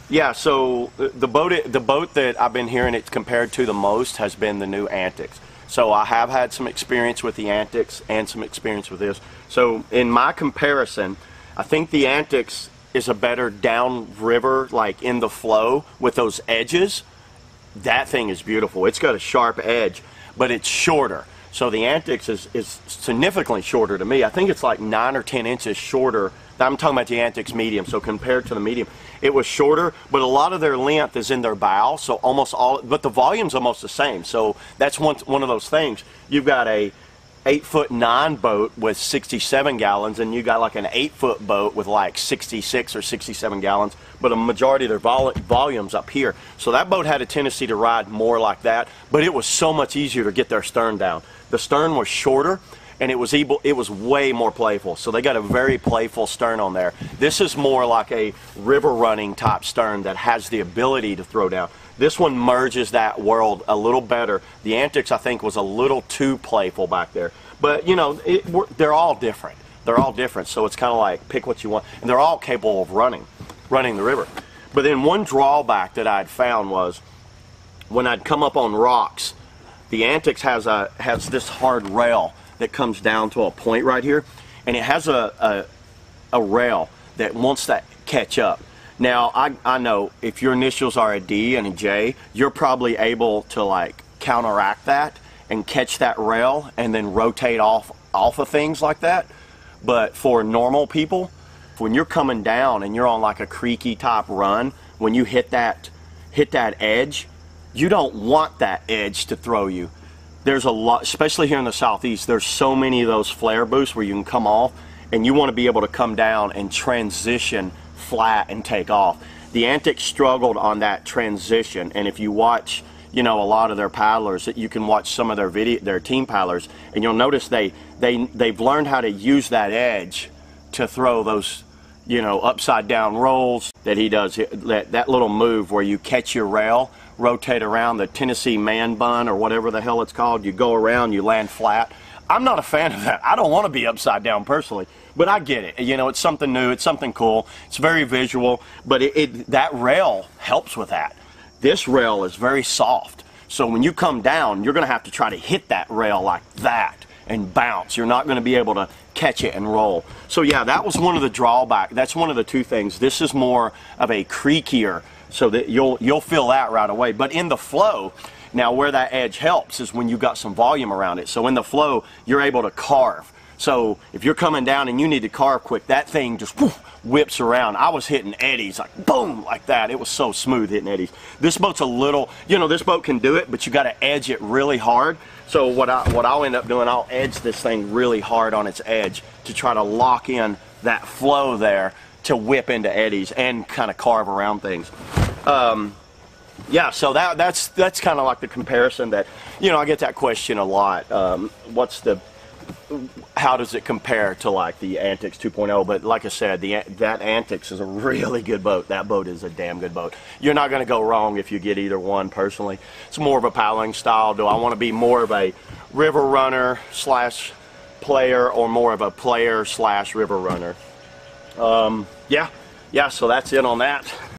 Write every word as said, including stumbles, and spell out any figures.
Yeah, so the boat the boat that I've been hearing it compared to the most has been the new Antics. So I have had some experience with the Antics and some experience with this. So in my comparison, I think the Antics is a better downriver, like in the flow with those edges. That thing is beautiful. It's got a sharp edge, but it's shorter. So the Antics is, is significantly shorter to me. I think it's like nine or ten inches shorter. I'm talking about the Antics medium, so compared to the medium, it was shorter, but a lot of their length is in their bow, so almost all, but the volume's almost the same. So that's one, one of those things. You've got a eight foot nine boat with sixty-seven gallons, and you got like an eight foot boat with like sixty-six or sixty-seven gallons, but a majority of their vol volume's up here. So that boat had a tendency to ride more like that, but it was so much easier to get their stern down. The stern was shorter, and it was able, it was way more playful. So they got a very playful stern on there. This is more like a river running type stern that has the ability to throw down. This one merges that world a little better. The Antics, I think, was a little too playful back there. But, you know, it, they're all different. They're all different, so it's kind of like pick what you want. And they're all capable of running, running the river. But then one drawback that I'd found was when I'd come up on rocks, the Antics has, a, has this hard rail that comes down to a point right here, and it has a, a, a rail that wants to catch up. Now, I, I know if your initials are a D and a J, you're probably able to like counteract that and catch that rail and then rotate off, off of things like that. But for normal people, when you're coming down and you're on like a creaky type run, when you hit that, hit that edge, you don't want that edge to throw you. There's a lot, especially here in the southeast, there's so many of those flare boosts where you can come off and you want to be able to come down and transition flat and take off. The Antics struggled on that transition, and if you watch, you know, a lot of their paddlers, that you can watch some of their video, their team paddlers, and you'll notice they they they've learned how to use that edge to throw those, you know, upside down rolls that he does. That that little move where you catch your rail, rotate around the Tennessee man bun or whatever the hell it's called. You go around, you land flat. I'm not a fan of that. I don't want to be upside down personally, but I get it. You know, it's something new, it's something cool, it's very visual, but it, it that rail helps with that. This rail is very soft, so when you come down, you're going to have to try to hit that rail like that and bounce. You're not going to be able to catch it and roll. So yeah, that was one of the drawbacks. That's one of the two things. This is more of a creakier, so that you'll you'll feel that right away. But in the flow, now where that edge helps is when you got some volume around it. So in the flow, you're able to carve. So if you're coming down and you need to carve quick, that thing just whoosh, whips around. I was hitting eddies like boom, like that. It was so smooth hitting eddies. This boat's a little, you know, this boat can do it, but you got to edge it really hard. So what I what I'll end up doing, I'll edge this thing really hard on its edge to try to lock in that flow there to whip into eddies and kind of carve around things. Um, yeah, so that that's that's kind of like the comparison that, you know, I get that question a lot. Um, what's the how does it compare to like the Antics two point oh? But like I said, the that Antics is a really good boat. That boat is a damn good boat. You're not going to go wrong if you get either one. Personally, it's more of a paddling style. Do I want to be more of a river runner slash player, or more of a player slash river runner? Um, yeah, yeah. So that's it on that.